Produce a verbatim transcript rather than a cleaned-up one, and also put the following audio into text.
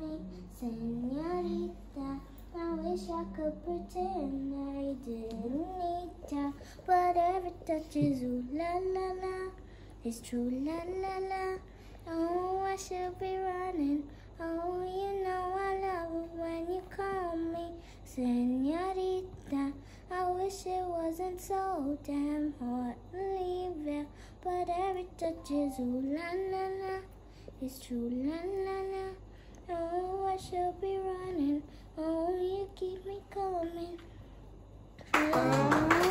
me, Senorita. I wish I could pretend I didn't need ya, but every touch is ooh la la la. It's true la la la. Oh, I should be running. Oh, you know I love it when you call me Senorita. I wish it wasn't so damn hard to leave it, but every touch is ooh la la la. It's true la la la. Oh, I should be running. Oh, you keep me coming. Oh.